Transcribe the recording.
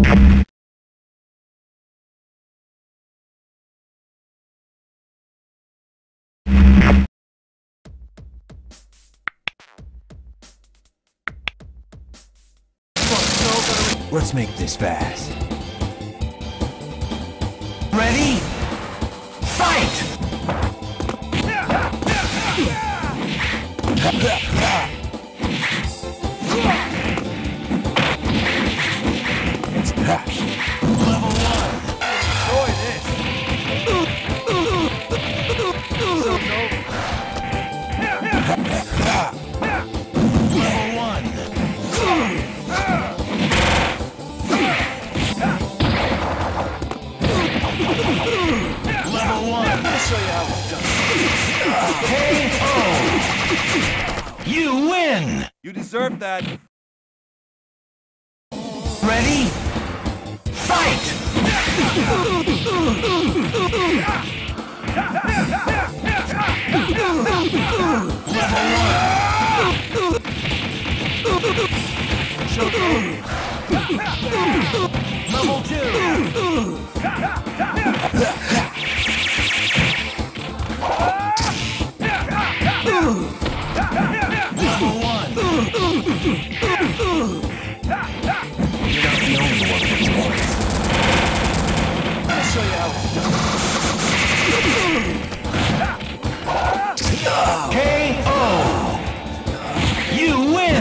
Let's make this fast. Ready? Fight! It's passion. Level 1. Enjoy this. Show's over. Level 1. Level 1. I'll show you how it's done. KO! You win! You deserve that. Ready? Fight! Level 1. Show's over. Level 2. Level 1. You're not the only one that's lost. I'll show you how it's done. KO! You win!